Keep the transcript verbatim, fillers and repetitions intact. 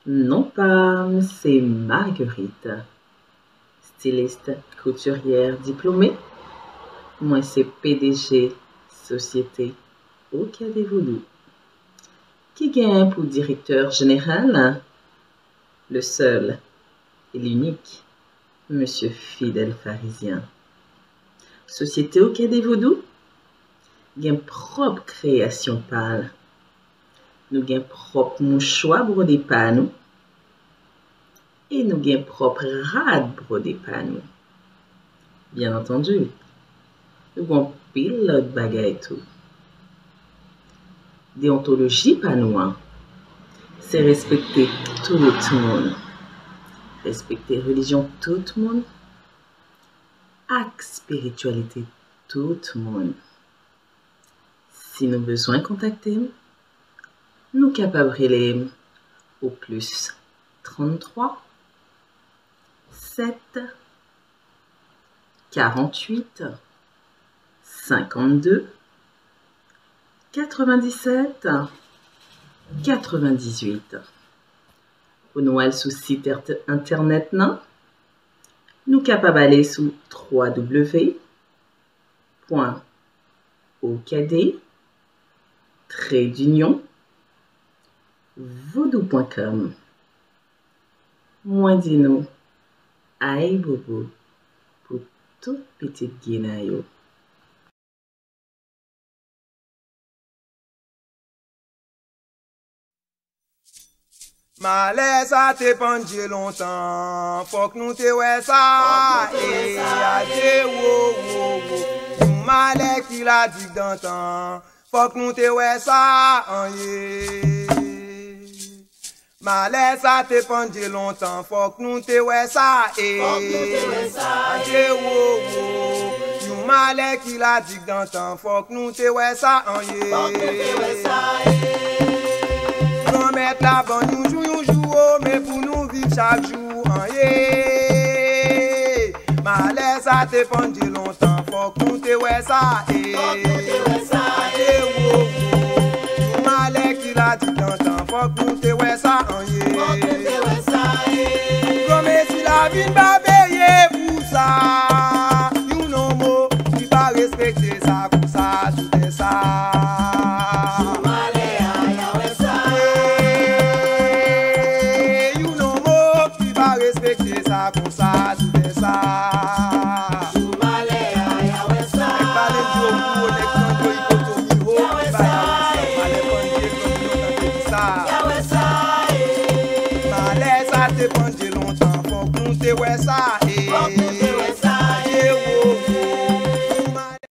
Non pas, c'est Marguerite, styliste couturière diplômée. Moi, c'est P D G Société au Quai des Vaudous. Qui gagne pour directeur général? Le seul et l'unique, Monsieur Fidèle Pharisien. Société au Quai des Vaudous, gagne propre création pâle. Nous gagne propre mouchoir brodé par nous. Et nous gagne propre rad brodé par nous. Bien entendu, nous avons pile l'autre bagaille tout. Déontologie par nous, hein? C'est respecter tout le monde. Respecter religion tout le monde. Ak spiritualité tout le monde. Si nous besoin contacter, nous capables les au plus trente-trois sept quarante-huit cinquante-deux quatre-vingt-dix-sept quatre-vingt-dix-huit. Pour nous aller sur le site internet, non? Nous capables aller sur w w w point o k d trait d'union vaudou point com. Moi dis nous, aïe bobo pour toute petite guinaille. Malais ça te pendé longtemps, faut que nous te ouais ça, et adé wo wo wo. Malais qui l'a dit d'antan, faut que nous te ouais ça, en yé. Malais ça te pendé longtemps, faut que nous te ouais ça, et adé wo wo. Malais qui l'a dit d'antan, faut que nous te ouais ça, en yé. Mettre la bonne nous jouons jour mais pour nous vivre chaque jour en yé malaise à te pendé longtemps faut qu'on te ouais ça et malaise qui l'a dit longtemps faut qu'on te ouais ça en yé comme si la vie va veiller pour ça you know mo qui va respecter ça pour ça tout est ça. Comme ça, tout est ça. Malais ça te pendé longtemps, faut qu'on te ouais ça.